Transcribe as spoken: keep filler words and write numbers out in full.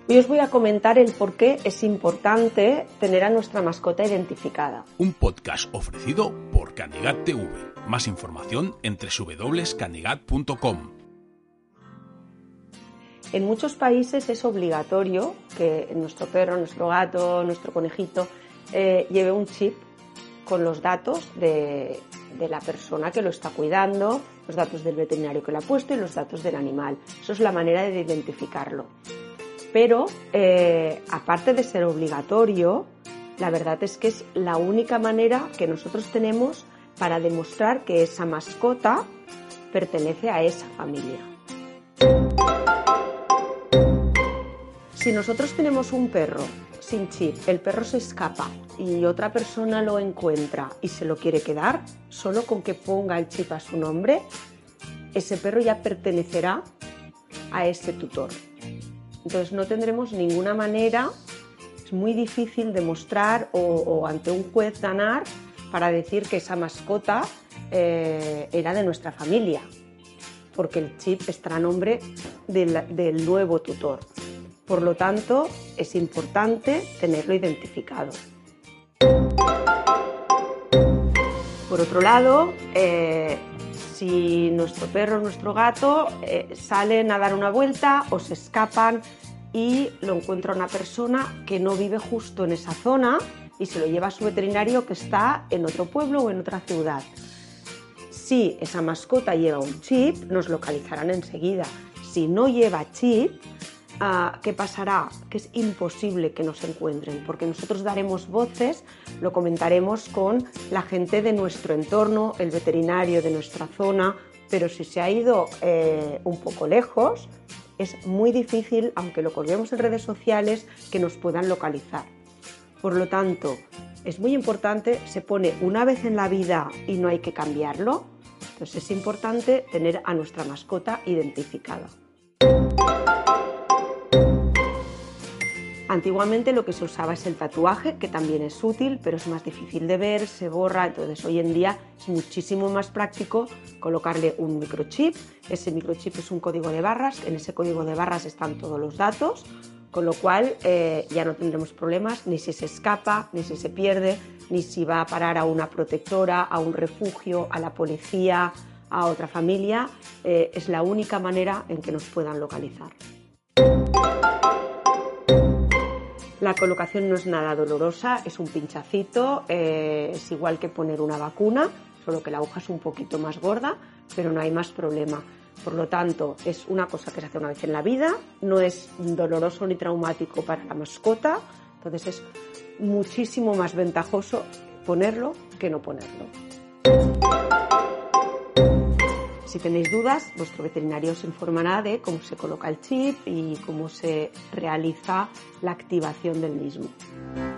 Hoy os voy a comentar el por qué es importante tener a nuestra mascota identificada. Un podcast ofrecido por Canigat T V. Más información en doble u doble u doble u punto canigat punto com. En muchos países es obligatorio que nuestro perro, nuestro gato, nuestro conejito eh, lleve un chip con los datos de, de la persona que lo está cuidando, los datos del veterinario que lo ha puesto y los datos del animal. Eso es la manera de identificarlo. Pero, eh, aparte de ser obligatorio, la verdad es que es la única manera que nosotros tenemos para demostrar que esa mascota pertenece a esa familia. Si nosotros tenemos un perro sin chip, el perro se escapa y otra persona lo encuentra y se lo quiere quedar, solo con que ponga el chip a su nombre, ese perro ya pertenecerá a ese tutor. Entonces no tendremos ninguna manera, es muy difícil demostrar o, o ante un juez ganar para decir que esa mascota eh, era de nuestra familia, porque el chip estará a nombre del, del nuevo tutor. Por lo tanto, es importante tenerlo identificado. Por otro lado, eh, si nuestro perro o nuestro gato eh, salen a dar una vuelta o se escapan y lo encuentra una persona que no vive justo en esa zona y se lo lleva a su veterinario que está en otro pueblo o en otra ciudad. Si esa mascota lleva un chip, nos localizarán enseguida. Si no lleva chip, Uh, ¿qué pasará? Que es imposible que nos encuentren, porque nosotros daremos voces, lo comentaremos con la gente de nuestro entorno, el veterinario de nuestra zona, pero si se ha ido eh, un poco lejos, es muy difícil, aunque lo colguemos en redes sociales, que nos puedan localizar. Por lo tanto, es muy importante, se pone una vez en la vida y no hay que cambiarlo, entonces es importante tener a nuestra mascota identificada. Antiguamente lo que se usaba es el tatuaje, que también es útil, pero es más difícil de ver, se borra, entonces hoy en día es muchísimo más práctico colocarle un microchip. Ese microchip es un código de barras, en ese código de barras están todos los datos, con lo cual eh, ya no tendremos problemas ni si se escapa, ni si se pierde, ni si va a parar a una protectora, a un refugio, a la policía, a otra familia. Eh, es la única manera en que nos puedan localizar. La colocación no es nada dolorosa, es un pinchacito, eh, es igual que poner una vacuna, solo que la aguja es un poquito más gorda, pero no hay más problema. Por lo tanto, es una cosa que se hace una vez en la vida, no es doloroso ni traumático para la mascota, entonces es muchísimo más ventajoso ponerlo que no ponerlo. Si tenéis dudas, vuestro veterinario os informará de cómo se coloca el chip y cómo se realiza la activación del mismo.